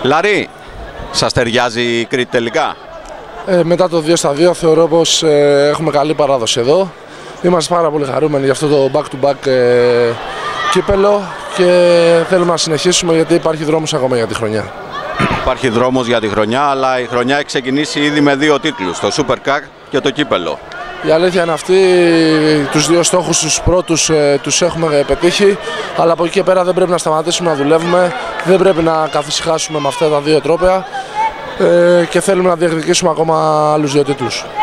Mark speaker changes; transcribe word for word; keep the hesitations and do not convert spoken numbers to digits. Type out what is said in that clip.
Speaker 1: Λαρή, σας ταιριάζει η Κρήτη τελικά?
Speaker 2: Ε, μετά το δύο στα δύο θεωρώ πως ε, έχουμε καλή παράδοση εδώ. Είμαστε πάρα πολύ χαρούμενοι για αυτό το back-to-back ε, κύπελο και θέλουμε να συνεχίσουμε γιατί υπάρχει δρόμος ακόμα για τη χρονιά.
Speaker 1: Υπάρχει δρόμος για τη χρονιά, αλλά η χρονιά έχει ξεκινήσει ήδη με δύο τίτλους, το Super Cup και το κύπελο.
Speaker 2: Η αλήθεια είναι αυτή, τους δύο στόχους τους πρώτους ε, τους έχουμε πετύχει, αλλά από εκεί και πέρα δεν πρέπει να σταματήσουμε να δουλεύουμε, δεν πρέπει να καθησυχάσουμε με αυτά τα δύο τρόπαια ε, και θέλουμε να διεκδικήσουμε ακόμα άλλους δύο τίτλους.